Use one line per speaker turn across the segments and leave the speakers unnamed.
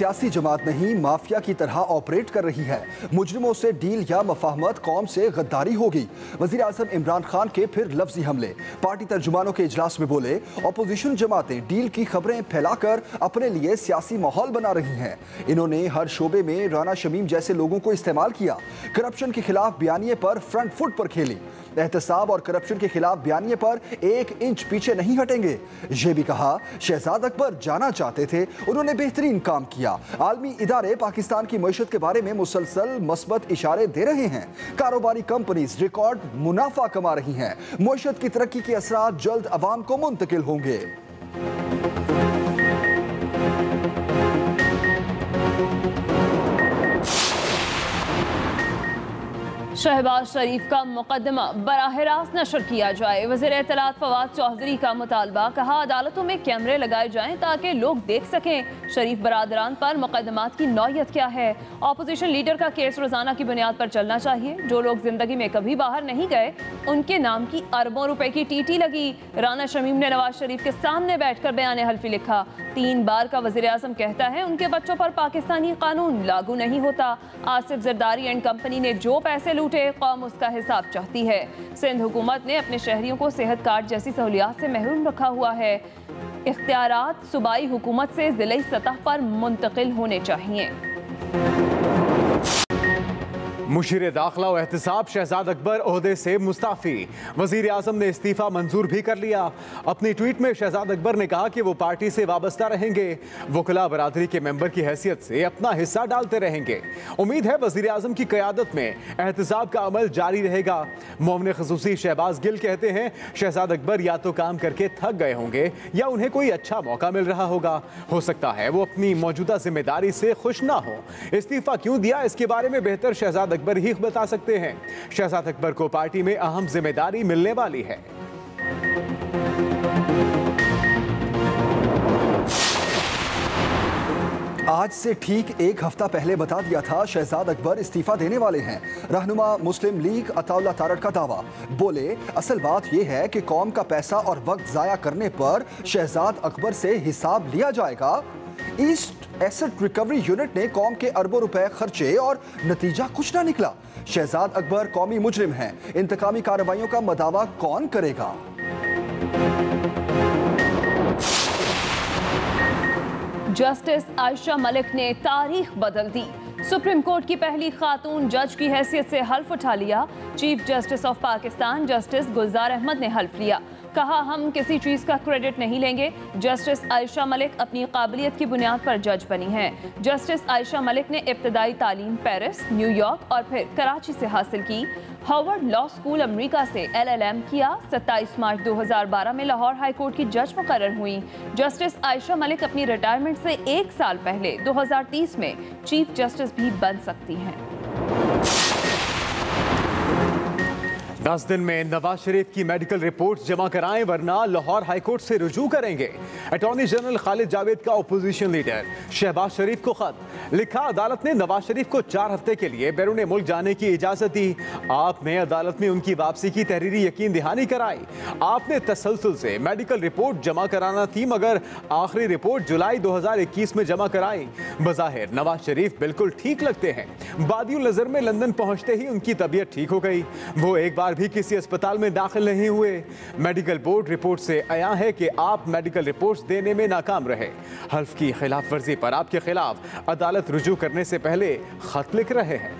सियासी जमात नहीं माफिया की तरह ऑपरेट कर रही है। मुजरिमों से डील या मफाहमत, कौम से गद्दारी होगी। वजीर आजम इमरान खान के फिर लफ्जी हमले। पार्टी तर्जुमानों के इजलास में बोले, अपोजिशन जमातें डील की खबरें फैलाकर अपने लिए सियासी माहौल बना रही हैं। इन्होंने हर शोबे में राना शमीम जैसे लोगों को इस्तेमाल किया। करप्शन के खिलाफ बयानिए पर फ्रंट फुट पर खेली। एहतसाब और करप्शन के खिलाफ बयानिए पर 1 इंच पीछे नहीं हटेंगे। ये भी कहा, शहजाद अकबर जाना चाहते थे, उन्होंने बेहतरीन काम किया। आलमी इदारे पाकिस्तान की मईशत के बारे में मुसलसल मस्बत इशारे दे रहे हैं। कारोबारी कंपनीज रिकॉर्ड मुनाफा कमा रही हैं। मईशत की तरक्की के असरात जल्द अवाम को मुंतकिल होंगे।
शहबाज शरीफ का मुकदमा बराह रास्त नशर किया जाए। वज़ीर इत्तलात फवाद चौधरी का मुतालबा, कहा अदालतों में कैमरे लगाए जाएं ताकि लोग देख सकें शरीफ बरादरान पर मुकदमात की नौयत क्या है। अपोजिशन लीडर का केस रोजाना की बुनियाद पर चलना चाहिए। जो लोग जिंदगी में कभी बाहर नहीं गए उनके नाम की अरबों रुपए की टीटी लगी। राना शमीम ने नवाज शरीफ के सामने बैठकर बयान हल्फी लिखा। 3 बार का वज़ीर आज़म कहता है उनके बच्चों पर पाकिस्तानी कानून लागू नहीं होता। आसिफ जरदारी एंड कंपनी ने जो पैसे लूटे कौम उसका हिसाब चाहती है। सिंध हुकूमत ने अपने शहरियों को सेहत कार्ड जैसी सहूलियात से महरूम रखा हुआ है। इख्तियारात सूबाई हुकूमत से जिले सतह पर मुंतकिल होने चाहिए।
मुशीर दाखिला और एहतसाब शहजाद अकबर ओहदे से मुस्ताफी। वजीर आजम ने इस्तीफा मंजूर भी कर लिया। अपनी ट्वीट में शहजाद अकबर ने कहा कि वो पार्टी से वाबस्ता रहेंगे। वकला बरादरी के मेंबर की हैसियत से अपना हिस्सा डालते रहेंगे। उम्मीद है वजीर आजम की क़यादत में एहतसाब का अमल जारी रहेगा। मोमिन ख़ुसूसी शहबाज गिल कहते हैं, शहजाद अकबर या तो काम करके थक गए होंगे या उन्हें कोई अच्छा मौका मिल रहा होगा। हो सकता है वो अपनी मौजूदा जिम्मेदारी से खुश ना हो। इस्तीफा क्यों दिया इसके बारे में बेहतर शहजाद अकबर ही बता सकते हैं। शहजाद अकबर को पार्टी में अहम जिम्मेदारी मिलने वाली है।
आज से ठीक 1 हफ्ता पहले बता दिया था शहजाद अकबर इस्तीफा देने वाले हैं। रहनुमा मुस्लिम लीग अताउल्लाह तारड़ का दावा। बोले, असल बात यह है कि कौम का पैसा और वक्त जाया करने पर शहजाद अकबर से हिसाब लिया जाएगा। ईस्ट एसेट रिकवरी यूनिट ने कौम के अरबों रुपए खर्चे और नतीजा कुछ ना निकला। शहजाद अकबर कौमी मुजरिम हैं। इंतकामी कार्रवाइयों का मदावा कौन करेगा?
जस्टिस आयशा मलिक ने तारीख बदल दी। सुप्रीम कोर्ट की पहली खातून जज की हैसियत से हल्फ उठा लिया। Chief justice of Pakistan justice Gulzar Ahmad ने हल्फ लिया। कहा, हम किसी चीज़ का क्रेडिट नहीं लेंगे। जस्टिस आयशा मलिक अपनी काबिलियत की बुनियाद पर जज बनी हैं। जस्टिस आयशा मलिक ने इब्तदाई तालीम पेरिस, न्यूयॉर्क और फिर कराची से हासिल की। हार्वर्ड लॉ स्कूल अमेरिका से LLM किया। 27 मार्च 2012 में लाहौर हाई कोर्ट की जज मुकर्रर हुई। जस्टिस आयशा मलिक अपनी रिटायरमेंट से 1 साल पहले 2030 में चीफ जस्टिस भी बन सकती हैं।
10 दिन में नवाज शरीफ की मेडिकल रिपोर्ट जमा कराएं वरना लाहौर हाईकोर्ट से रुजू करेंगे। अटॉर्नी जनरल खालिद जावेद का अपोजिशन लीडर शहबाज शरीफ को खत लिखा। अदालत ने नवाज शरीफ को 4 हफ्ते के लिए बैरून मुल्क जाने की इजाजत दी। आपने अदालत में उनकी वापसी की तहरीरी यकीन दहानी कराई। आपने तसलसल से मेडिकल रिपोर्ट जमा कराना थी मगर आखिरी रिपोर्ट जुलाई 2021 में जमा कराई। बज़ाहिर नवाज शरीफ बिल्कुल ठीक लगते हैं। बादियुल नजर में लंदन पहुंचते ही उनकी तबीयत ठीक हो गई। वो एक बार भी किसी अस्पताल में दाखिल नहीं हुए। मेडिकल बोर्ड रिपोर्ट से आया है कि आप मेडिकल रिपोर्ट्स देने में नाकाम रहे। हल्फ की खिलाफ वर्जी पर आपके खिलाफ अदालत रुजू करने से पहले खत लिख रहे हैं।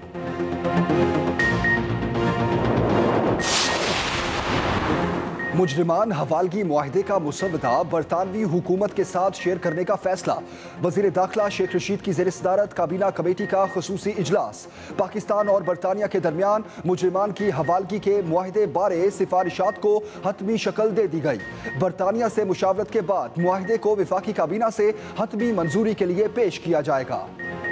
मुजरिमान हवालगी मुआहदे का मुसवदा बरतानवी हुकूमत के साथ शेयर करने का फैसला। वजीर दाखिला शेख रशीद की ज़ेर सदारत काबीना कमेटी का खुसूसी इजलास। पाकिस्तान और बरतानिया के दरमियान मुजरिमान की हवालगी के मुआहदे बारे सिफारिशात को हतमी शक्ल दे दी गई। बरतानिया से मुशावरत के बाद मुआहदे को वफाकी काबीना से हतमी मंजूरी के लिए पेश किया जाएगा।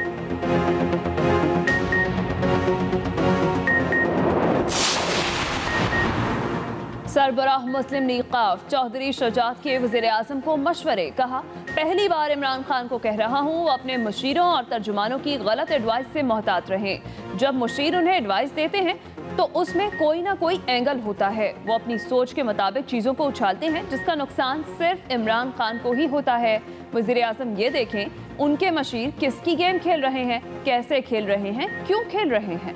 सरबराह मुस्लिम लीग काफ चौधरी शजात के वज़ीर आज़म को मशवरे। कहा, पहली बार इमरान खान को कह रहा हूँ वो अपने मुशीरों और तर्जुमानों की गलत एडवाइस से मोहतात रहें। जब मुशीर उन्हें एडवाइस देते हैं तो उसमें कोई ना कोई एंगल होता है। वो अपनी सोच के मुताबिक चीजों को उछालते हैं, जिसका नुकसान सिर्फ इमरान खान को ही होता है। वजीर आज़म ये देखें, उनके मशीर किसकी गेम खेल रहे हैं, कैसे खेल रहे हैं, क्यों खेल रहे हैं।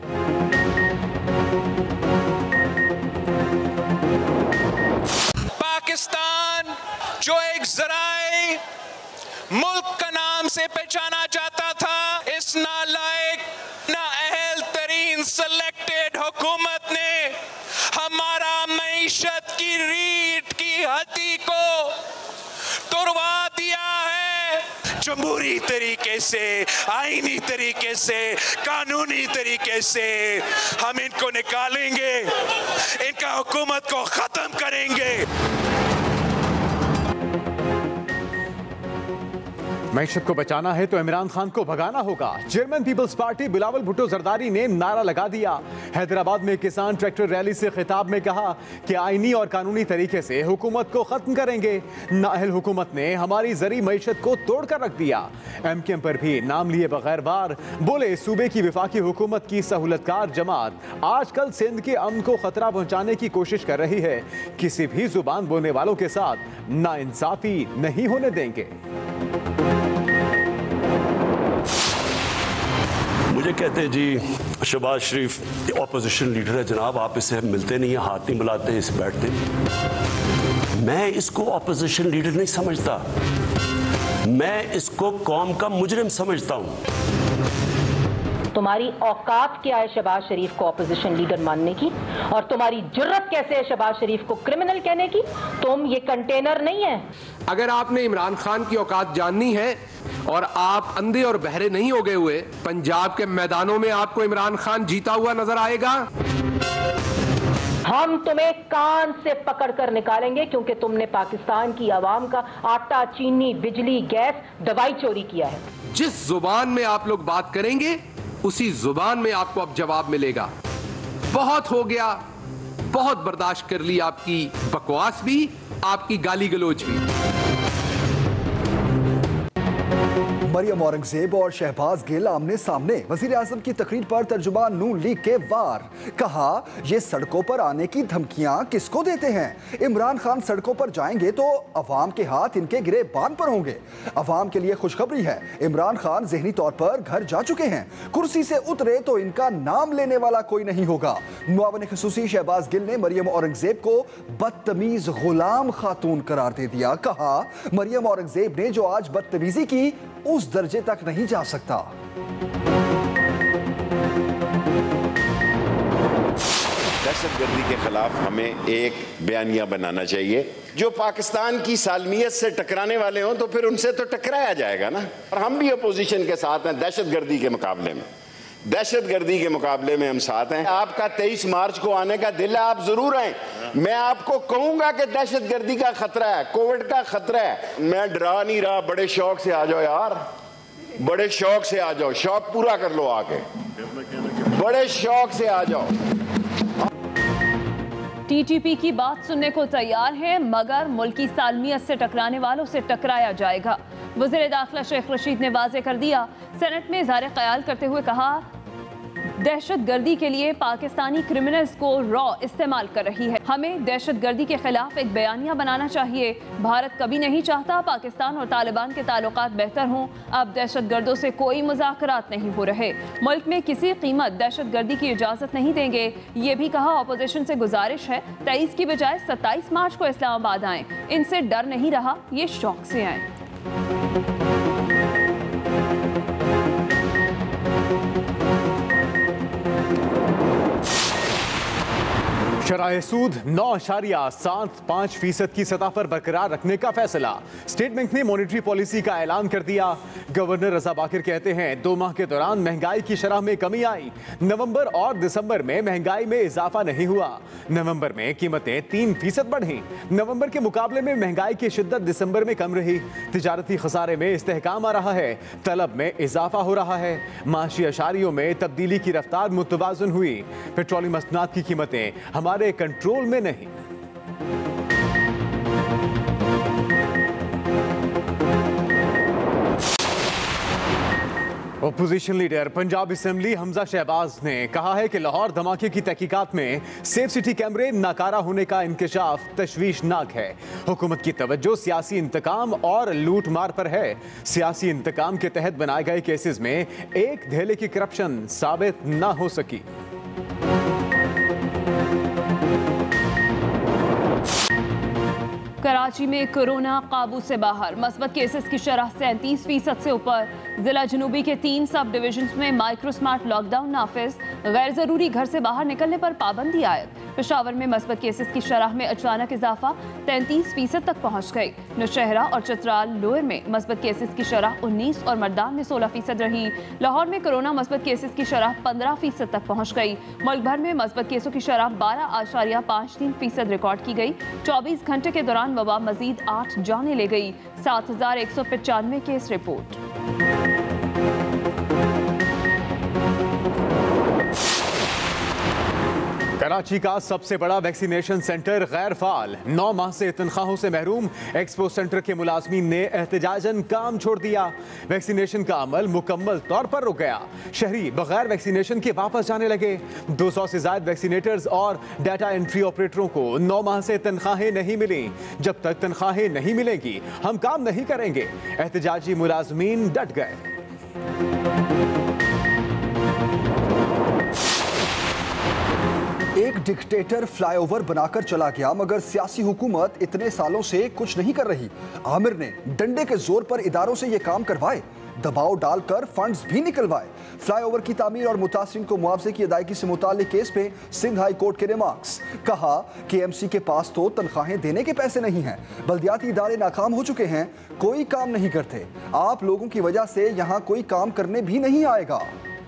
पाकिस्तान जो एक ज़राए मुल्क का नाम से पहचाना जाता था, इस नालायक नाअहल तरीन सिलेक्टेड हुकूमत ने हमारा मईशत की रीढ़ की हड्डी को तुड़वा दिया है। जमहूरी तरीके से, आईनी तरीके से, कानूनी तरीके से हम इनको निकालेंगे, इनका हुकूमत को खत्म करेंगे।
मईशत को बचाना है तो इमरान खान को भगाना होगा। Chairman peoples party Bilawal Bhutto Zardari ने नारा लगा दिया। हैदराबाद में किसान ट्रैक्टर रैली से खिताब में कहा कि आईनी और कानूनी तरीके से हुकूमत को खत्म करेंगे। नाअहल हुकूमत ने हमारी जरी मईशत को तोड़कर रख दिया। एमकेएम पर भी नाम लिए बगैर वार बोले, सूबे की विफाकी हुकूमत की सहूलतकार जमात आजकल सिंध के अमन को खतरा पहुंचाने की कोशिश कर रही है। किसी भी जुबान बोलने वालों के साथ नाइंसाफी नहीं होने देंगे।
मुझे कहते हैं जी शहबाज शरीफ ऑपोजिशन लीडर है जनाब, आप इससे मिलते नहीं हैं, हाथ नहीं मिलाते, इस बैठते। मैं इसको ऑपोजिशन लीडर नहीं समझता, मैं इसको कौम का मुजरिम समझता हूं।
तुम्हारी औकात क्या है शहबाज शरीफ को ऑपोजिशन लीडर मानने की, और तुम्हारी जुर्रत कैसे है शहबाज शरीफ को क्रिमिनल कहने की? तुम ये कंटेनर नहीं है।
अगर आपने इमरान खान की औकात जाननी है और आप अंधे और बहरे नहीं हो गए हुए, पंजाब के मैदानों में आपको इमरान खान जीता हुआ नजर आएगा।
हम तुम्हें कान से पकड़ कर निकालेंगे, क्योंकि तुमने पाकिस्तान की आवाम का आटा, चीनी, बिजली, गैस, दवाई चोरी किया है।
जिस जुबान में आप लोग बात करेंगे उसी जुबान में आपको अब जवाब मिलेगा। बहुत हो गया, बहुत बर्दाश्त कर ली आपकी बकवास भी, आपकी गाली गलोच भी।
मरियम औरंगजेब और शहबाज गिल आमने सामने। वजीर आजम की तकरीर पर तर्जुमान नून लीग के वार। कहा, ये सड़कों पर आने की धमकियां किसको देते हैं? इमरान खान सड़कों पर जाएंगे तो अवाम के हाथ इनके गिरेबान पर होंगे। अवाम के लिए खुशखबरी है, इमरान खान जहनी तौर पर घर जा चुके हैं। कुर्सी से उतरे तो इनका नाम लेने वाला कोई नहीं होगा। मुआविन खुसूसी शहबाज गिल ने मरियम औरंगजेब को बदतमीज गुलाम खातून करार दे दिया। कहा, मरियम औरंगजेब ने जो आज बदतमीजी की उस दर्जे तक नहीं जा सकता।
दहशतगर्दी के खिलाफ हमें एक बयानिया बनाना चाहिए। जो पाकिस्तान की सालमियत से टकराने वाले हों तो फिर उनसे तो टकराया जाएगा ना। और हम भी अपोजिशन के साथ हैं दहशतगर्दी के मुकाबले में। दहशतगर्दी के मुकाबले में हम साथ हैं। आपका 23 मार्च को आने का दिल है, आप जरूर आए। मैं आपको कहूंगा कि दहशतगर्दी का खतरा है, कोविड का खतरा है। मैं डरा नहीं रहा, बड़े शौक से आ जाओ यार, बड़े शौक से आ जाओ, शौक पूरा कर लो आके, बड़े शौक से आ जाओ।
टीटीपी की बात सुनने को तैयार है, मगर मुल्क की सालमियत से टकराने वालों से टकराया जाएगा। वज़ीर दाखिला शेख रशीद ने वाज़े कर दिया। सेनेट में इज़हार ख्याल करते हुए कहा, दहशतगर्दी के लिए पाकिस्तानी क्रिमिनल्स को रॉ इस्तेमाल कर रही है। हमें दहशतगर्दी के खिलाफ एक बयानिया बनाना चाहिए। भारत कभी नहीं चाहता पाकिस्तान और तालिबान के ताल्लुकात बेहतर हों। अब दहशतगर्दों से कोई मुज़ाकरात नहीं हो रहे। मुल्क में किसी कीमत दहशतगर्दी की इजाज़त नहीं देंगे। ये भी कहा, ऑपोजिशन से गुजारिश है 23 की बजाय 27 मार्च को इस्लामाबाद आएँ। इनसे डर नहीं रहा, ये शौक से आए।
शराह सूद 9.75% की सतह पर बरकरार रखने का फैसला। स्टेट बैंक ने मॉनेटरी पॉलिसी का ऐलान कर दिया। गवर्नर रजा बाकिर कहते हैं 2 माह के दौरान महंगाई की शरह में कमी आई। नवंबर और दिसंबर में महंगाई में इजाफा नहीं हुआ। नवंबर में कीमतें 3% बढ़ी। नवंबर के मुकाबले में महंगाई की शिद्दत दिसंबर में कम रही। तिजारती खसारे में इस्तेहकाम आ रहा है। तलब में इजाफा हो रहा है। माशी अशारियों में तब्दीली की रफ्तार मुतवाज़न हुई। पेट्रोलियम मसनूआत की कीमतें हमारे कंट्रोल में नहीं। Opposition leader Punjab assembly Hamza Shahbaz ने कहा है कि लाहौर धमाके की तहकीकात में सेफ सिटी कैमरे नाकारा होने का इंकशाफ तशवीशनाक है। हुकूमत की तवज्जो सियासी इंतकाम और लूट मार पर है। सियासी इंतकाम के तहत बनाए गए केसेस में एक धेले की करप्शन साबित न हो सकी।
कराची में कोरोना काबू से बाहर, मस्बत केसेस की शरह 37% से ऊपर। जिला जनूबी के 3 सब डिवीजन में माइक्रो स्मार्ट लॉकडाउन नाफिज। गैर जरूरी घर से बाहर निकलने पर पाबंदी आयद। पेशावर में मस्बत केसेस की शरह में अचानक इजाफा 33% तक पहुँच गई। नौशहरा और चतराल लोअर में मस्बत केसेस की शरह 19 और मर्दान में 16% रही। लाहौर में कोरोना मस्बत केसेस की शरह 15% तक पहुँच गई। मुल्क भर में मस्बत केसों की शरह 12.53% रिकॉर्ड की गई। 24 घंटे के दौरान वबा मजीद 8 जानें ले गई। 7195 केस रिपोर्ट।
कराची का सबसे बड़ा वैक्सीनेशन सेंटर गैर फाल। 9 माह से तनख्वाहों से महरूम एक्सपो सेंटर के मुलाजमीन ने एहतजाजन काम छोड़ दिया। वैक्सीनेशन का अमल मुकम्मल तौर पर रुक गया। शहरी बगैर वैक्सीनेशन के वापस जाने लगे। 200 से ज्यादा वैक्सीनेटर्स और डाटा एंट्री ऑपरेटरों को 9 माह से तनख्वाहें नहीं मिली। जब तक तनख्वाहें नहीं मिलेंगी हम काम नहीं करेंगे। एहतजाजी मुलाजमीन डट गए।
एक डिक्टेटर फ्लाईओवर बनाकर चला गया, मगर सियासी हुकूमत इतने सालों से कुछ नहीं कर रही। आमिर ने डंडे के जोर पर इदारों से ये काम करवाए, दबाव डालकर फंड्स भी निकलवाए। फ्लाईओवर की तामीर और मुतासिरीन को मुआवजे की अदायगी से मुताल्लिक केस पे सिंध हाई कोर्ट के रिमार्क्स। कहा कि एमसी के पास तो तनख्वाहें देने के पैसे नहीं हैं, बल्दियाती इदारे नाकाम हो चुके हैं, कोई काम नहीं करते। आप लोगों की वजह से यहाँ कोई काम करने भी नहीं आएगा।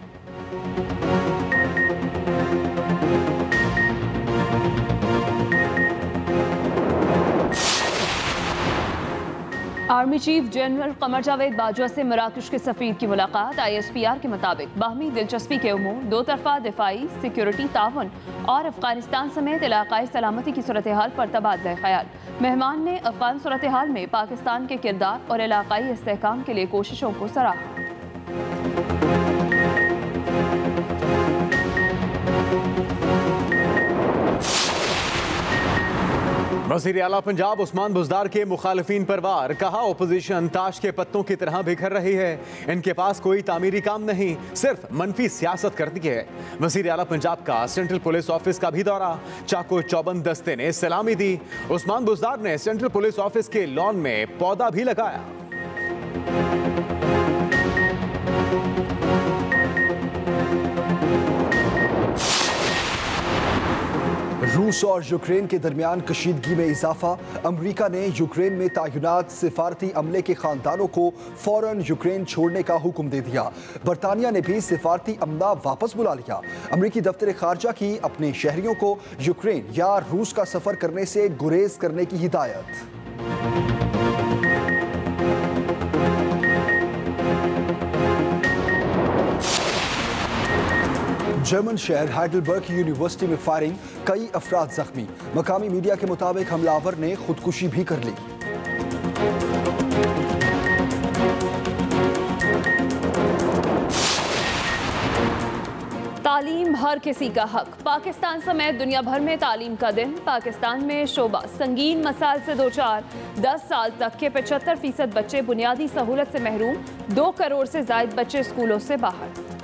Army chief general Qamar Javed Bajwa से मराकश के सफीर की मुलाकात। ISPR के मुताबिक बाहमी दिलचस्पी के उमूर, दो तरफा दिफाई, सिक्योरिटी ताउन और अफगानिस्तान समेत इलाकाई सलामती की सूरत हाल पर तबादला ख्याल। मेहमान ने अफगान सूरत हाल में पाकिस्तान के किरदार और इलाकाई इस्तेहकाम के लिए कोशिशों को सराहा।
वज़ीर आला पंजाब उस्मान बुज़दार के मुखालिफिन पर वार। कहा ओपोजिशन ताश के पत्तों की तरह बिखर रही है, इनके पास कोई तामीरी काम नहीं, सिर्फ मनफी सियासत करती है। वज़ीर आला पंजाब का सेंट्रल पुलिस ऑफिस का भी दौरा। चाको चौबंद दस्ते ने सलामी दी। उस्मान बुज़दार ने सेंट्रल पुलिस ऑफिस के लॉन में पौधा भी लगाया।
रूस और यूक्रेन के दरमियान कशीदगी में इजाफा। अमेरिका ने यूक्रेन में तैनात सिफारती अमले के खानदानों को फौरन यूक्रेन छोड़ने का हुक्म दे दिया। बरतानिया ने भी सिफारती अमला वापस बुला लिया। अमेरिकी दफ्तर खारजा की अपने शहरियों को यूक्रेन या रूस का सफर करने से गुरेज करने की हिदायत। जर्मन शहर हाइडलबर्ग की यूनिवर्सिटी में फायरिंग, कई अफराद जख्मी। मकामी मीडिया के मुताबिक हमलावर ने खुदकुशी भी कर ली।
तालीम हर किसी का हक। पाकिस्तान समेत दुनिया भर में तालीम का दिन। पाकिस्तान में शोबा संगीन मसाइल से दो चार। 10 साल तक के 75% बच्चे बुनियादी सहूलत से महरूम। 2 करोड़ से ज्यादा बच्चे स्कूलों से बाहर।